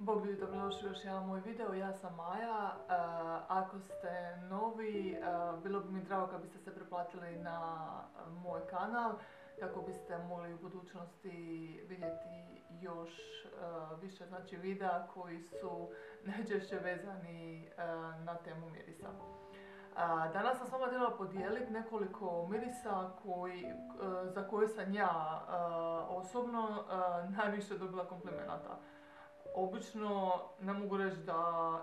Bog ljudi, dobrodošli u još jedan moj video, ja sam Maja. Ako ste novi, bilo bi mi drago kad biste se preplatili na moj kanal kako biste mogli u budućnosti vidjeti još više videa koji su najčešće vezani na temu mirisa. Danas sam s vama htjela podijeliti nekoliko mirisa za koje sam ja osobno najviše dobila komplimenata. Obično ne mogu reći da,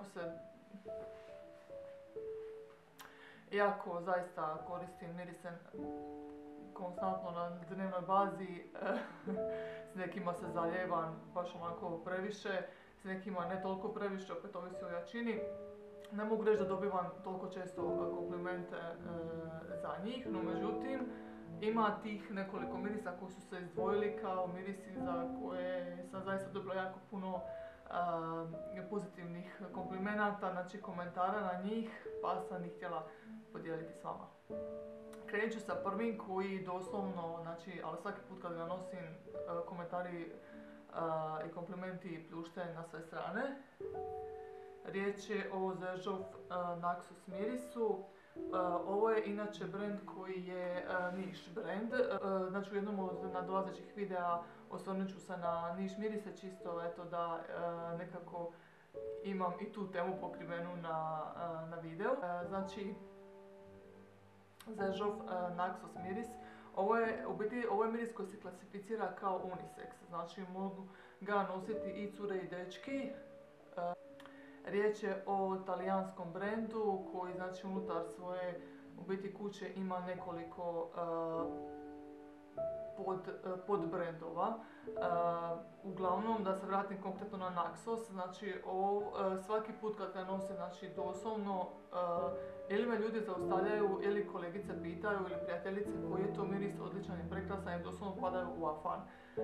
iako zaista koristim mirise konstantno na dnevnoj bazi, s nekima se zaljevam baš onako previše, s nekima ne toliko previše, opet ovisi o jačini. Ne mogu reći da dobivam toliko često komplimente za njih, no međutim, ima tih nekoliko mirisa koji su se izdvojili kao mirisi za koje sam zaista dobila jako puno pozitivnih komplimenata, znači komentara na njih, pa sam ih htjela podijeliti s vama. Krenut ću sa prvim koji doslovno, ali svaki put kad ga nosim, komentari i komplimenti pljušte na sve strane. Riječ je o Zežov Naxos mirisu. Ovo je inače brand koji je niš brand. Znači u jednom od nadolazećih videa osvrnut ću se na niš mirise, čisto eto da nekako imam i tu temu pokrivenu na video. Znači Zežov Naxos miris. Ovo je miris koji se klasificira kao unisex, znači mogu ga nositi i cure i dečki. Riječ je o talijanskom brendu koji znači unutar svoje kuće ima nekoliko podbrendova. Uglavnom, da se vratim konkretno na Naxos, znači svaki put kad ga nose, znači doslovno ili me ljudi zaustavljaju ili kolegice pitaju ili prijateljice koji je to miris odličan i prekrasan i doslovno padaju u afan.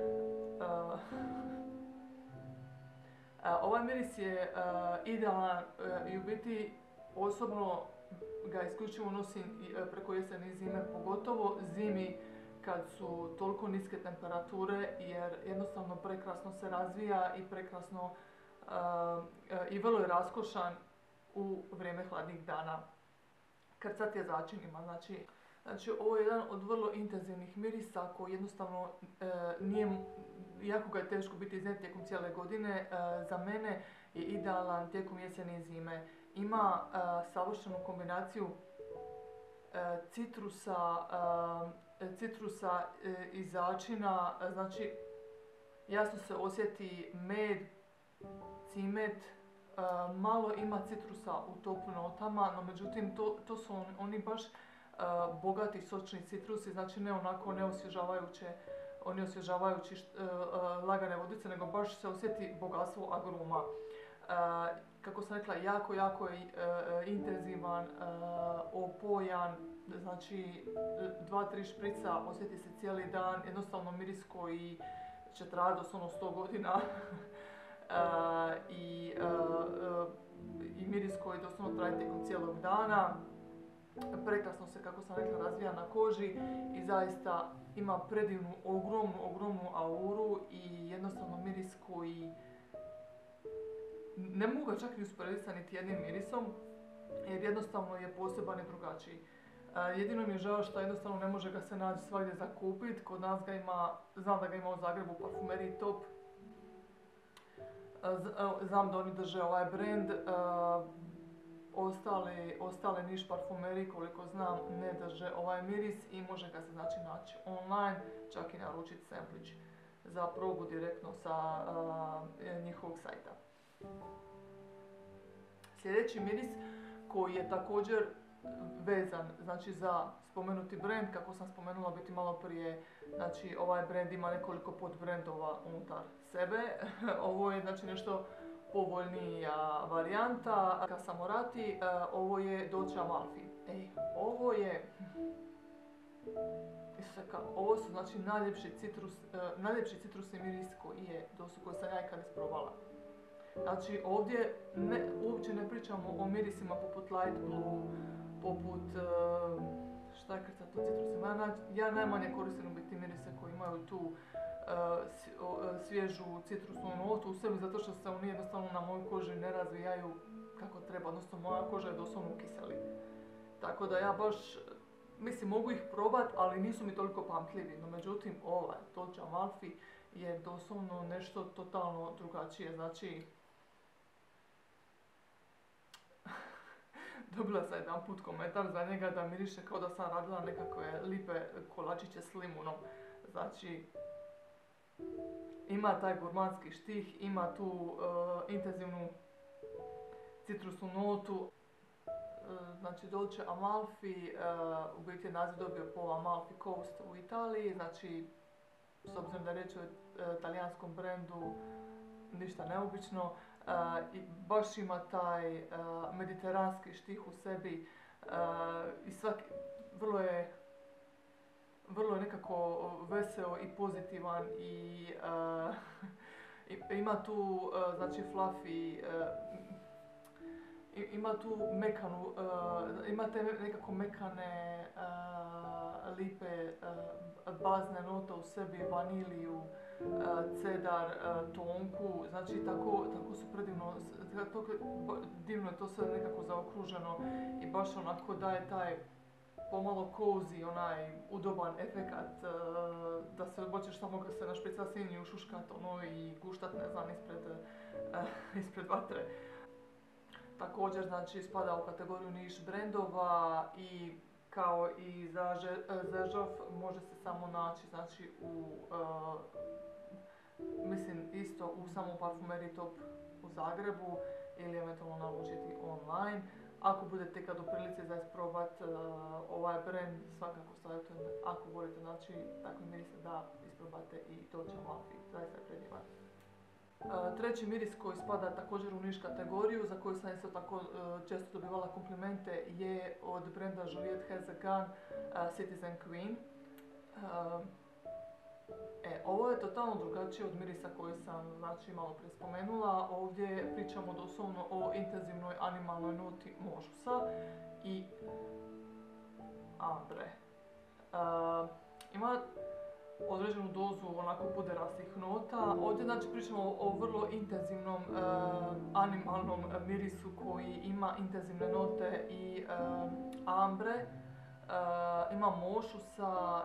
Ovaj miris je idealan i u biti osobno ga isključivo nosim preko jeseni i zime, pogotovo zimi kad su toliko niske temperature, jer jednostavno prekrasno se razvija i prekrasno i vrlo je raskošan u vrijeme hladnih dana. Krcat je začinima, znači ovo je jedan od vrlo intenzivnih mirisa koji jednostavno iako ga je teško biti iznijet tijekom cijele godine, za mene je idealan tijekom jeseni i zime. Ima savršenu kombinaciju citrusa i začina, znači jasno se osjeti med, cimet, malo ima citrusa u top notama, no međutim to su oni baš bogati sočni citrusi, znači ne onako oni osvježavajući lagane vodice, nego baš se osjeti bogatstvo agruma. Kako sam rekla, jako je intenzivan, opojan, znači 2-3 šprica osjeti se cijeli dan, jednostavno miris koji će trajati doslovno 100 godina. I miris koji doslovno traje tijekom cijelog dana. Prekrasno se, kako sam rekla, razvija na koži i zaista ima predivnu, ogromnu auru i jednostavno miris koji ne mogu ga čak ni usporediti sa niti jednim mirisom, jer jednostavno je poseban i drugačiji. Jedino mi je žao što jednostavno ne može ga se naći svagdje za kupit. Kod nas ga ima, znam da ga ima u Zagrebu u parfumeriji Top. Znam da oni drže ovaj brand. Ostale niš parfumeriji, koliko znam, ne drže ovaj miris i može ga se naći online, čak i naručiti semplić za probu direktno sa njihovog sajta. Sljedeći miris koji je također vezan za spomenuti brand, kako sam spomenula biti malo prije, znači ovaj brand ima nekoliko podbrendova unutar sebe. Ovo je nešto povoljnija varijanta. Casamorati, ovo je Dolce Amalfi. Ovo su najljepši citrusni miris koji sam ja ikad isprobala. Znači ovdje uopće ne pričamo o mirisima poput Light Blue, poput štajkrcat od citrusima. Ja najmanje koristim u biti mirise koji imaju tu svježu citrusnu notu u sebi, zato što se oni jednostavno na mojoj koži ne razvijaju kako treba, odnosno moja koža je doslovno ukiseli. Tako da ja baš, mislim, mogu ih probat, ali nisu mi toliko pamtljivi. No međutim, ovaj Dolce Amalfi je doslovno nešto totalno drugačije. Znači, dobila sam jedan put komentar za njega da miriše kao da sam radila nekakve lipe kolačiće s limunom. Znači, ima taj gurmanski štih, ima tu intenzivnu citrusnu notu. Znači, Dolce Amalfi u biti je naziv dobio po Amalfi Coast u Italiji. Znači, s obzirom da je riječ o talijanskom brendu, ništa neobično. I baš ima taj mediteranski štih u sebi i vrlo je nekako veseo i pozitivan i ima tu znači fluffy, ima tu mekanu, ima te nekako mekane lipe bazne note u sebi, vaniliju, cedar, tonku, znači tako su predivno, divno je to sve nekako zaokruženo i baš onako daje taj pomalo cozy, onaj udoban efekat, da se hoćeš samo ga se našprica sin i ušuškat ono i guštat, ne znam, ispred vatre. Također, znači, spada u kategoriju niš brendova i kao i za Žežov može se samo naći, znači, mislim, isto u samom Parfumeriji Top u Zagrebu ili eventualno naručiti online. Ako budete kad u prilici za isprobat ovaj brand, svakako savjetujem, ako volite, znači, takve mirise da isprobate i Dolce Amalfi, zaista je predivan. Treći miris koji spada također u niš kategoriju, za koju sam isto tako često dobivala komplimente, je od brenda Juliette Hazegan Citizen Queen. Ovo je totalno drugačije od mirisa koji sam, znači, malo prije spomenula. Ovdje pričamo doslovno o intenzivnoj animalnoj noti mošusa i ambre. Ima određenu dozu onako puderastih nota. Ovdje, znači, pričamo o vrlo intenzivnom animalnom mirisu koji ima intenzivne note i ambre. Ima mošusa,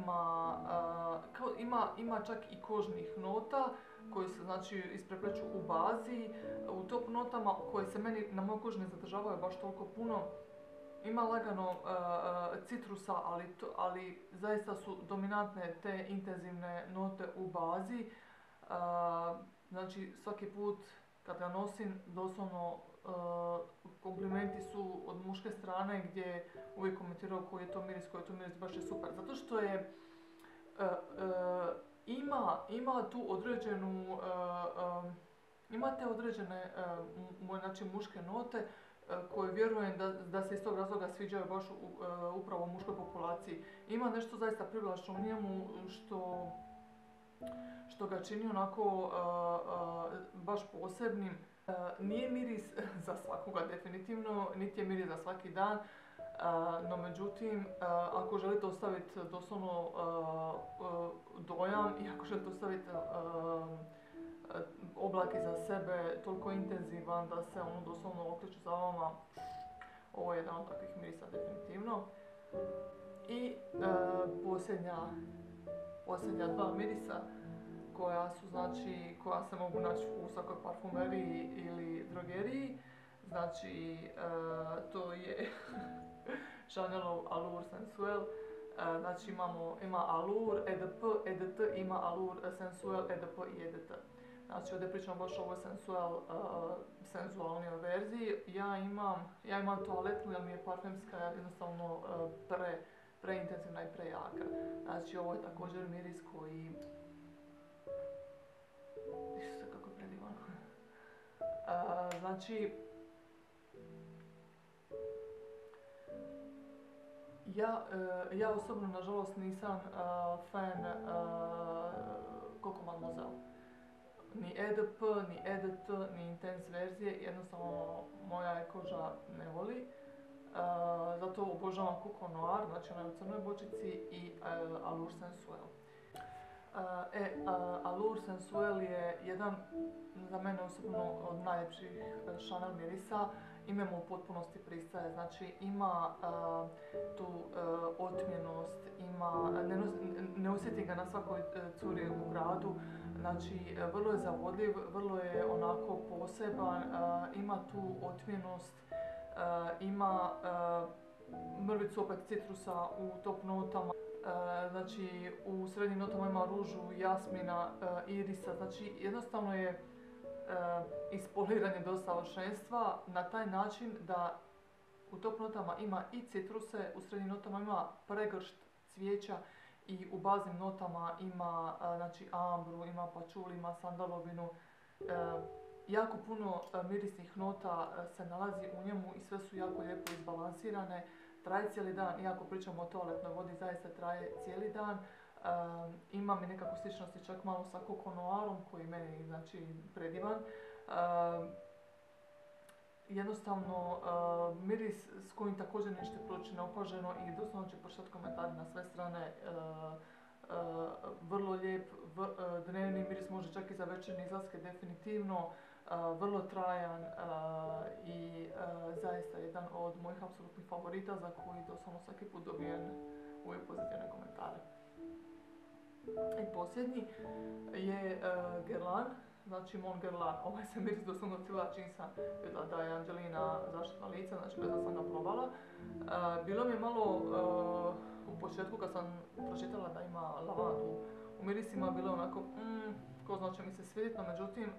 ima čak i kožnih nota koji se, znači, isprepleću u bazi. U top notama koje se meni na mojoj koži ne zadržavaju baš toliko puno, ima lagano citrusa, ali zaista su dominantne te intenzivne note u bazi. Znači, svaki put kad ga nosim, doslovno komplimenti su od muške strane gdje uvijek komentiraju koji je to miris, baš je super. Zato što je, ima tu određenu, ima te određene, znači, muške note koje vjerujem da se iz tog razloga sviđaju baš upravo muškoj populaciji. Ima nešto zaista privlačno u njemu što ga čini onako baš posebnim. Nije miris za svakoga definitivno, niti je miris za svaki dan, no međutim, ako želite ostaviti doslovno dojam i ako želite ostaviti oblak iza sebe toliko intenzivan da se ono doslovno okreću za vama, ovo je jedan od takvih mirisa definitivno. I posljednja dva mirisa koja se mogu naći u svakoj parfumeriji ili drogeriji. Znači, to je Chanelov Allure Sensuel. Znači, ima Allure, EDP, EDT, ima Allure Sensuel, EDP i EDT. Znači, ovdje pričam baš o ovoj senzualnijoj verziji. Ja imam toaletnu jer mi je parfemska jednostavno preintenzivna i prejaka. Znači, ovo je također miris koji... Isuse, kako je predivan. Znači, ja osobno, nažalost, nisam fan Coco Mademoiselle. Ni EDP, ni EDT, ni Intense verzije, jednostavno moja je koža ne voli. Zato obožavam Coco Noir, znači onaj u crnoj bočici i Allure Sensuel. Allure Sensuel je jedan za mene osobno od najljepših Chanel mirisa. Ime mu u potpunosti pristaje, znači ima tu otmjenost, ne osjeti ga na svakoj curi u gradu, znači vrlo je zavodljiv, vrlo je onako poseban, ima tu otmjenost, ima mrvicu opet citrusa u top notama. Znači u srednjim notama ima ružu, jasmina, irisa, znači jednostavno je ispoliranje dosta savršenstva na taj način da u top notama ima i citruse, u srednjim notama ima pregršt cvijeća i u baznim notama ima znači ambru, ima pačuli, ima sandalovinu. Jako puno mirisnih nota se nalazi u njemu i sve su jako lijepo izbalansirane. Traje cijeli dan, iako pričamo o toaletnoj vodi, zaista traje cijeli dan. Ima mi nekako sličnosti čak malo sa Coco Noirom koji meni je znači predivan. Jednostavno miris s kojim također nećete proći neopaženo i doslovno će pršati komentari na sve strane. Vrlo lijep, dnevni miris, može čak i za večernje izlaske definitivno. Vrlo trajan i zaista jedan od mojih apsolutnih favorita za koji doslovno svaki put dobijem uvijek pozitivne komentare. I posljednji je Guerlain, znači Mon Guerlain. Ovaj se miris doslovno cijela čim sam vidjela da je Angelina zaštitna lica, znači bez da sam ga probala. Bilo mi je malo u početku kad sam pročitala da ima lavandu u mirisima, bilo je onako ko zna će mi se svidjeti, no međutim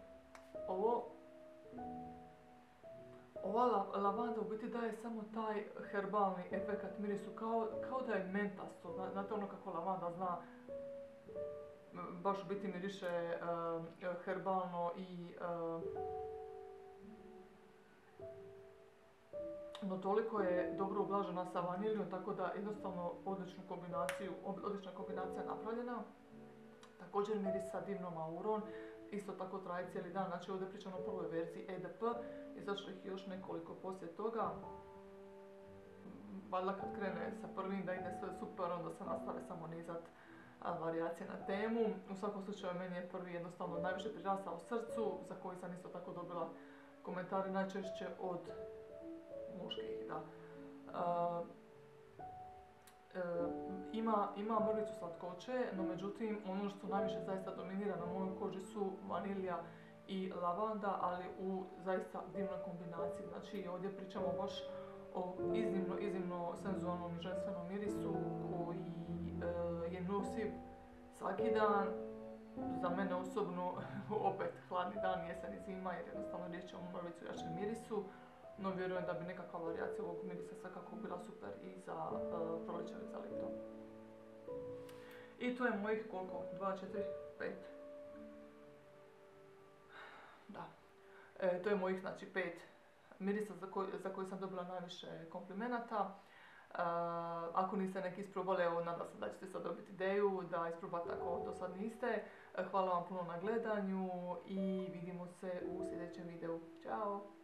ova lavanda u biti daje samo taj herbalni efekat mirisu, kao da je mentasto, znate ono kako lavanda zna baš u biti miriše herbalno i no toliko je dobro ublažena sa vanilijom, tako da jednostavno odlična kombinacija napravljena. Također miris sa divnom aurom, isto tako traje cijeli dan, znači ovdje pričamo o prvoj verziji EDP, izašlo ih još nekoliko poslije toga. Valjda kad krene sa prvim da ide sve super, onda se nastave samo nizat varijacije na temu. U svakom slučaju meni je prvi jednostavno najviše prirastao srcu, za koji sam isto tako dobila komentare najčešće od muških, da. Ima mrvicu slatkoće, no međutim ono što najviše zaista dominira na mojoj koži su vanilija i lavanda, ali u zaista divnoj kombinaciji. Znači ovdje pričamo baš o iznimno senzualnom i ženstvenom mirisu koji je nosiv svaki dan. Za mene osobno opet hladni dan, jesen i zima, jer jednostavno riječ je o mrvicu jačem mirisu. No vjerujem da bi nekakva varijacija ovog mirisa svakako bila super i za proljeće ili za ljeto. I to je mojih koliko? 2, 4, 5. Da. To je mojih znači 5 mirisa za koji sam dobila najviše komplimenata. Ako niste neki isprobali, evo nadam se da ćete sad dobiti ideju da isprobate ako do sad niste. Hvala vam puno na gledanju i vidimo se u sljedećem videu. Ćao!